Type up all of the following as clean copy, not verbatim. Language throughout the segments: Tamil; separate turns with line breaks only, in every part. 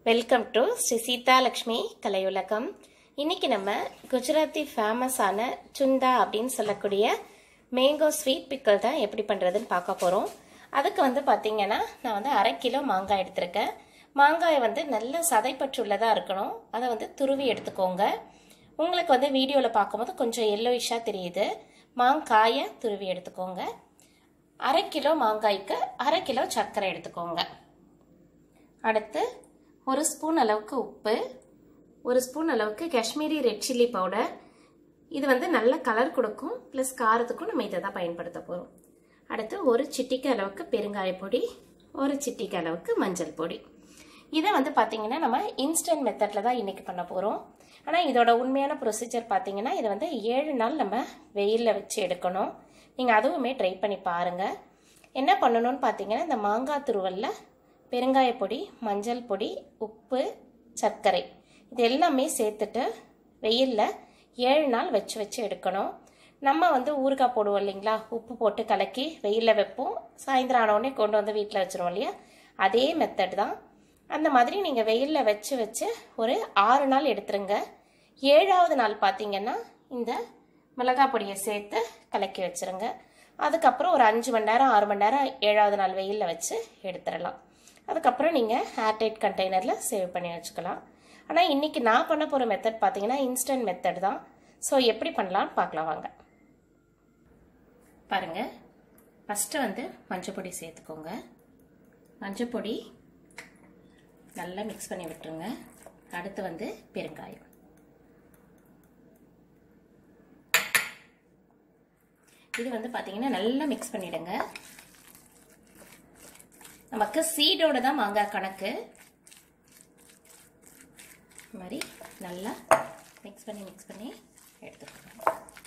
வெல்கம் டு ஸ்ரீ சீதாலக்ஷ்மி கலையுலகம். இன்னைக்கு நம்ம குஜராத்தி ஃபேமஸான சுண்டா அப்படின்னு சொல்லக்கூடிய மேங்கோ ஸ்வீட் பிக்கல் தான் எப்படி பண்ணுறதுன்னு பார்க்க போகிறோம். அதுக்கு பார்த்தீங்கன்னா நான் 1/2 கிலோ மாங்காய் எடுத்திருக்கேன். மாங்காய் நல்ல சதைப்பற்றுள்ளதாக இருக்கணும். அதை துருவி எடுத்துக்கோங்க. உங்களுக்கு வீடியோவில் பார்க்கும்போது கொஞ்சம் எல்லோயிஷாக தெரியுது. மாங்காயை துருவி எடுத்துக்கோங்க. 1/2 கிலோ மாங்காய்க்கு 1/2 கிலோ சர்க்கரை எடுத்துக்கோங்க. அடுத்து 1 ஸ்பூன் அளவுக்கு உப்பு, 1 ஸ்பூன் அளவுக்கு காஷ்மீரி ரெட் சில்லி பவுடர். இது நல்ல கலர் கொடுக்கும், ப்ளஸ் காரத்துக்கும் நம்ம இதை தான் பயன்படுத்த போகிறோம். அடுத்து 1 சிட்டிகை அளவுக்கு பெருங்காய பொடி, 1 சிட்டிகை அளவுக்கு மஞ்சள் பொடி. இதை பார்த்தீங்கன்னா நம்ம இன்ஸ்டன்ட் மெத்தடில் தான் இன்றைக்கி பண்ண போகிறோம். ஆனால் இதோட உண்மையான ப்ரொசீஜர் பார்த்தீங்கன்னா இது 7 நாள் நம்ம வெயிலில் வச்சு எடுக்கணும். நீங்கள் அதுவுமே ட்ரை பண்ணி பாருங்கள். என்ன பண்ணணும்னு பார்த்தீங்கன்னா இந்த மாங்காய் துருவலில் பெருங்காய பொடி, மஞ்சள் பொடி, உப்பு, சர்க்கரை இது எல்லாமே சேர்த்துட்டு வெயிலில் 7 நாள் வச்சு எடுக்கணும். நம்ம ஊறுகாய் போடுவோம் இல்லைங்களா, உப்பு போட்டு கலக்கி வெயிலில் வைப்போம், சாயந்தரம் ஆனோடனே கொண்டு வீட்டில் வச்சுருவோம் இல்லையா, அதே மெத்தட் தான். அந்த மாதிரி நீங்கள் வெயிலில் வச்சு ஒரு 6 நாள் எடுத்துருங்க. 7ஆவது நாள் பார்த்தீங்கன்னா இந்த மிளகாய் பொடியை சேர்த்து கலக்கி வச்சுருங்க. அதுக்கப்புறம் ஒரு 5 மணி நேரம் 6 மணி நேரம் 7ஆவது நாள் வெயிலில் வச்சு எடுத்துடலாம். அதுக்கப்புறம் நீங்கள் ஏர்டைட் கண்டெய்னரில் சேவ் பண்ணி வச்சுக்கலாம். ஆனால் இன்றைக்கி நான் பண்ண போகிற மெத்தட் பார்த்தீங்கன்னா இன்ஸ்டன்ட் மெத்தட் தான். ஸோ எப்படி பண்ணலான்னு பார்க்கலாம் வாங்க. பாருங்கள், ஃபஸ்ட்டு மஞ்சள் பொடி சேர்த்துக்கோங்க. மஞ்சள் பொடி நல்லா மிக்ஸ் பண்ணி விட்டுருங்க. அடுத்து பெருங்காயம். இது பார்த்தீங்கன்னா நல்லா மிக்ஸ் பண்ணிவிடுங்க. நமக்கு சீடோட தான் மாங்காய் கணக்கு. இந்த மாதிரி நல்லா மிக்ஸ் பண்ணி எடுத்துக்கணும்.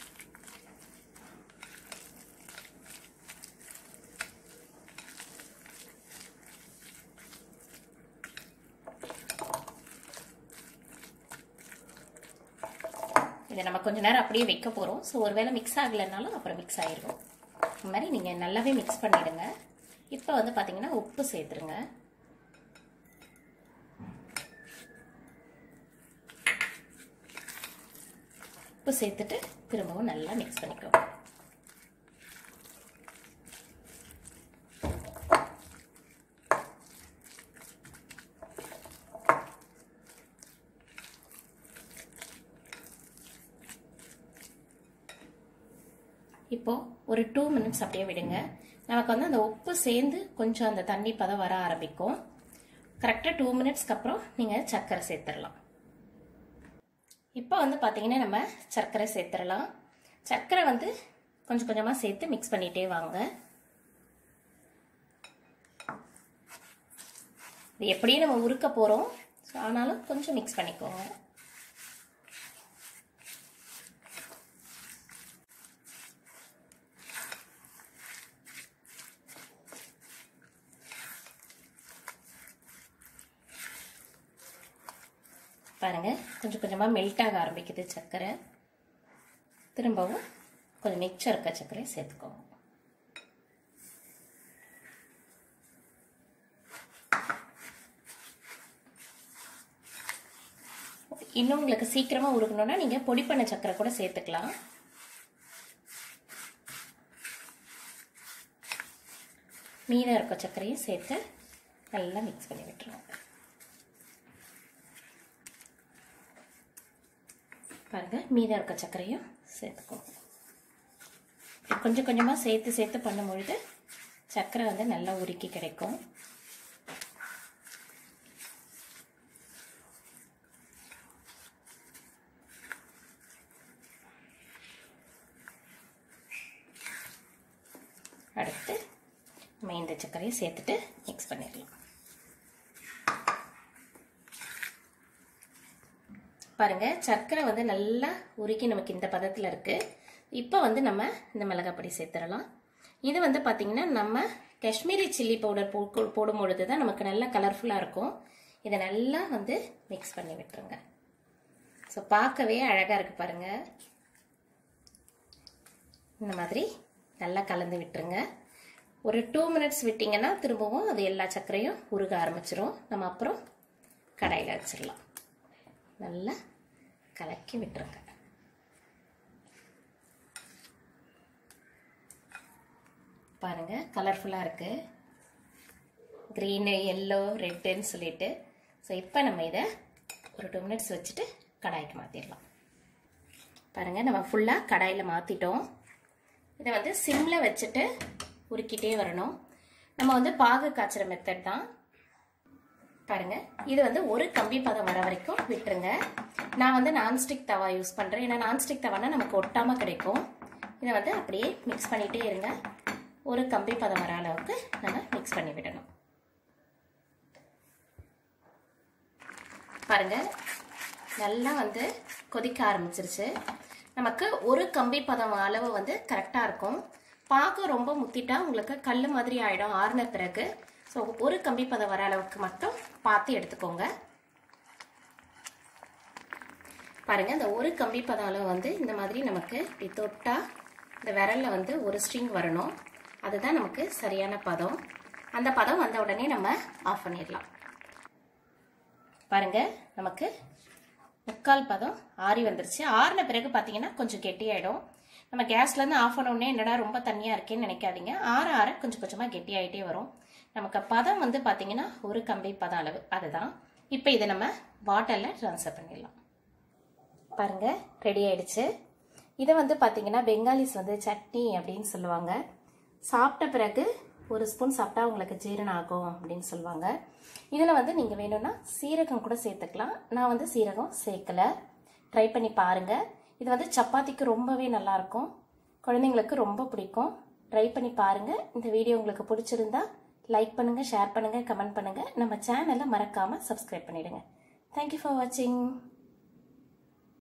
இதை நம்ம கொஞ்ச நேரம் அப்படியே வைக்க போகிறோம். ஸோ ஒருவேளை மிக்ஸ் ஆகலைன்னாலும் அப்புறம் மிக்ஸ் ஆகிடும். இந்த மாதிரி நீங்கள் நல்லாவே மிக்ஸ் பண்ணிவிடுங்க. இப்போ பார்த்தீங்கன்னா உப்பு சேர்த்துருங்க. உப்பு சேர்த்துட்டு திரும்பவும் நல்லா மிக்ஸ் பண்ணிக்கோ. இப்போ ஒரு 2 மினிட்ஸ் அப்படியே விடுங்க. நமக்கு அந்த உப்பு சேர்ந்து கொஞ்சம் அந்த தண்ணி பதம் வர ஆரம்பிக்கும். கரெக்டாக 2 மினிட்ஸ்க்கு அப்புறம் நீங்கள் சர்க்கரை சேர்த்துடலாம். இப்போ பார்த்தீங்கன்னா நம்ம சர்க்கரை சேர்த்துடலாம். சர்க்கரை கொஞ்சம் கொஞ்சமாக சேர்த்து மிக்ஸ் பண்ணிகிட்டே வாங்க. இது எப்படியும் நம்ம உருக்க போகிறோம், ஆனாலும் கொஞ்சம் மிக்ஸ் பண்ணிக்கோங்க. பாருங்க, கொஞ்சம் கொஞ்சமாக மெல்ட் ஆக ஆரம்பிக்குது சர்க்கரை. திரும்பவும் கொஞ்சம் மிச்சம் இருக்க சர்க்கரை சேர்த்துக்கோங்க. இன்னும் உங்களுக்கு சீக்கிரமாக உருக்கணும்னா நீங்கள் பொடி பண்ண சர்க்கரை கூட சேர்த்துக்கலாம். மீதம் இருக்க சர்க்கரையும் சேர்த்து நல்லா மிக்ஸ் பண்ணி விட்டுருவோம். பாருங்க, மீதம் இருக்க சர்க்கரையும் சேர்த்துக்கோங்க. கொஞ்சம் கொஞ்சமாக சேர்த்து பண்ணும்பொழுது சர்க்கரை நல்லா உருக்கி கிடைக்கும். அடுத்து நம்ம இந்த சர்க்கரையை சேர்த்துட்டு மிக்ஸ் பண்ணிடலாம். பாருங்க, சர்க்கரை நல்லா உருக்கி நமக்கு இந்த பதத்தில் இருக்கு. இப்போ நம்ம இந்த மிளகாய் பொடி சேர்த்துடலாம். இது பார்த்தீங்கன்னா நம்ம காஷ்மீரி சில்லி பவுடர் போடும் பொழுது தான் நமக்கு நல்லா கலர்ஃபுல்லாக இருக்கும். இதை நல்லா மிக்ஸ் பண்ணி விட்டுருங்க. ஸோ பார்க்கவே அழகாக இருக்கு பாருங்க. இந்த மாதிரி நல்லா கலந்து விட்டுருங்க. ஒரு 2 மினிட்ஸ் விட்டிங்கன்னா திரும்பவும் அது எல்லா சர்க்கரையும் உருக ஆரம்பிச்சிரும். நம்ம அப்புறம் கடாயில் வச்சிடலாம். நல்லா கலக்கி விட்டுருங்க. பாருங்கள் கலர்ஃபுல்லாக இருக்குது, க்ரீனு எல்லோ ரெட்டுன்னு சொல்லிட்டு. ஸோ இப்போ நம்ம இதை ஒரு 2 மினிட்ஸ் வச்சுட்டு கடாய்க்கு மாற்றிடலாம். பாருங்கள் நம்ம ஃபுல்லாக கடாயில் மாற்றிட்டோம். இதை வந்து சிம்மில் வச்சுட்டு உருக்கிட்டே வரணும். நம்ம வந்து பாகு காய்ச்சுற மெத்தட் தான். பாருங்கள் இது வந்து ஒரு கம்பி பதம் வர வரைக்கும் விட்டுருங்க. நான் வந்து நான்ஸ்டிக் தவா யூஸ் பண்ணுறேன். ஏன்னா நான்ஸ்டிக் தவானா நமக்கு ஒட்டாமல் கிடைக்கும். இதை வந்து அப்படியே மிக்ஸ் பண்ணிகிட்டே இருங்க. ஒரு கம்பி பதம் வர அளவுக்கு நம்ம மிக்ஸ் பண்ணி விடணும். பாருங்கள் நல்லா வந்து கொதிக்க ஆரம்பிச்சிருச்சு. நமக்கு ஒரு கம்பி பதம் அளவு வந்து கரெக்டாக இருக்கும். பாகு ரொம்ப முத்திட்டா உங்களுக்கு கல் மாதிரி ஆகிடும் ஆறுன பிறகு. ஸோ ஒரு கம்பி பதம் வர அளவுக்கு மட்டும் பார்த்து எடுத்துக்கோங்க. பாருங்கள் இந்த ஒரு கம்பி பதம் அளவு வந்து இந்த மாதிரி நமக்கு இப்படி தொட்டால் இந்த விரலில் வந்து ஒரு ஸ்ட்ரிங் வரணும். அதுதான் நமக்கு சரியான பதம். அந்த பதம் வந்த உடனே நம்ம ஆஃப் பண்ணிடலாம். பாருங்கள் நமக்கு 3/4 பதம் ஆறி வந்துருச்சு. ஆறின பிறகு பார்த்தீங்கன்னா கொஞ்சம் கெட்டியாயிடும். நம்ம கேஸ்லேருந்து ஆஃப் பண்ண உடனே என்னடா ரொம்ப தண்ணியாக இருக்கேன்னு நினைக்காதீங்க. ஆற கொஞ்சம் கொஞ்சமாக கெட்டியாகிட்டே வரும். நமக்கு பதம் வந்து பார்த்தீங்கன்னா ஒரு கம்பி பதம் அளவு அதுதான். இப்போ இதை நம்ம பாட்டிலில் ட்ரான்ஸ்ஃபர் பண்ணிடலாம். பாருங்கள் ரெடி ஆயிடுச்சு. இதை வந்து பார்த்தீங்கன்னா பெங்காலிஸ் வந்து சட்னி அப்படின்னு சொல்லுவாங்க. சாப்பிட்ட பிறகு ஒரு ஸ்பூன் சாப்பிட்டா உங்களுக்கு ஜீரணம் ஆகும் அப்படின்னு சொல்லுவாங்க. இதில் வந்து நீங்கள் வேணும்னா சீரகம் கூட சேர்த்துக்கலாம். நான் வந்து சீரகம் சேர்க்கலை. ட்ரை பண்ணி பாருங்கள். இது வந்து சப்பாத்திக்கு ரொம்பவே நல்லாயிருக்கும். குழந்தைங்களுக்கு ரொம்ப பிடிக்கும். ட்ரை பண்ணி பாருங்கள். இந்த வீடியோ உங்களுக்கு பிடிச்சிருந்தா லைக் பண்ணுங்கள், ஷேர் பண்ணுங்கள், கமெண்ட் பண்ணுங்கள். நம்ம சேனலை மறக்காமல் சப்ஸ்கிரைப் பண்ணிவிடுங்க. தேங்க்யூ ஃபார் வாட்சிங்.